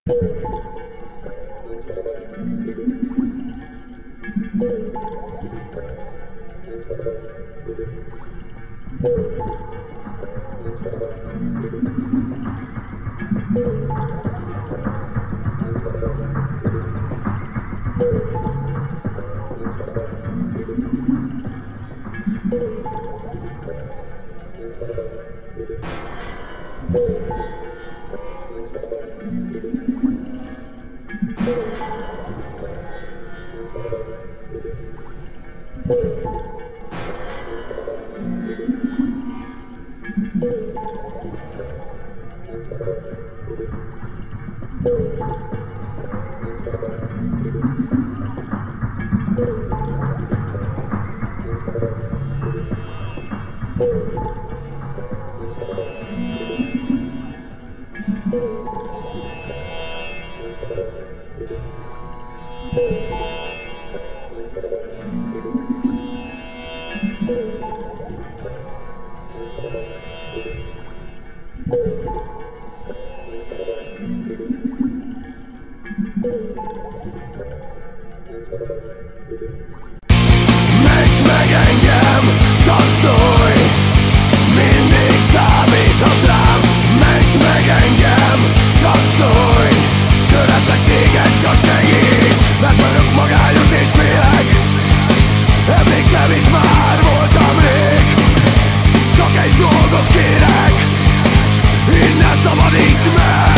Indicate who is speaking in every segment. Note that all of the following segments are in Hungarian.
Speaker 1: Ments meg engem, csak szólj, mindig számíthatsz rám. Ments meg engem, csak szólj, követlek téged, csak segíts. Mert vagyok magányos és félek, emlékszem, itt már voltam rég. Csak egy dolgot kérek, innen szabadíts meg.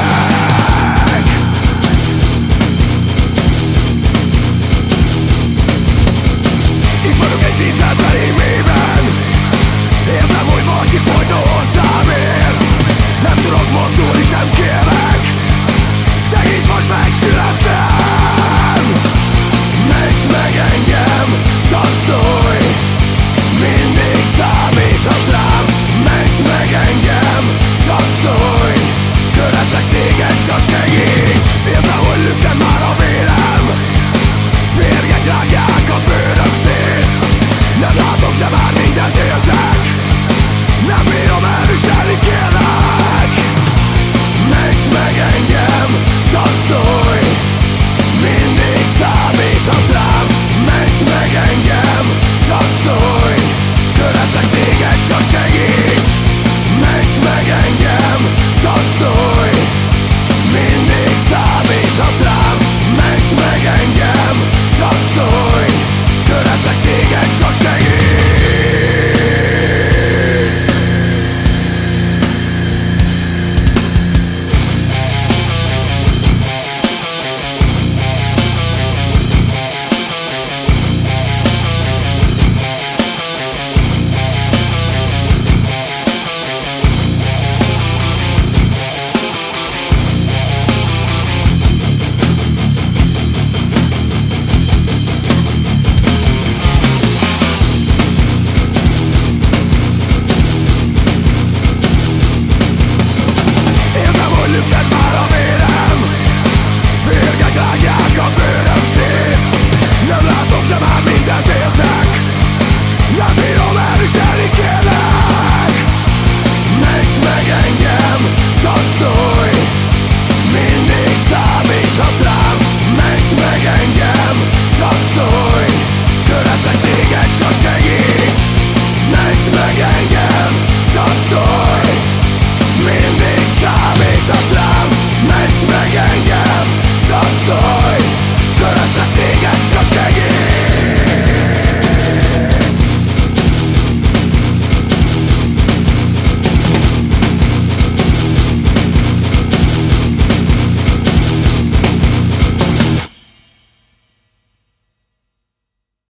Speaker 1: Itt vagyok egy vízzelteli mélyben, érzem, hogy valaki folyton hozzám ér. Nem tudok mozdulni, sem kérlek, segíts most megszületnem. Ments meg engem, csak szólj, mindig számíthatsz rám. Ments meg engem, csak szólj, követlek téged, csak segíts. Érzem,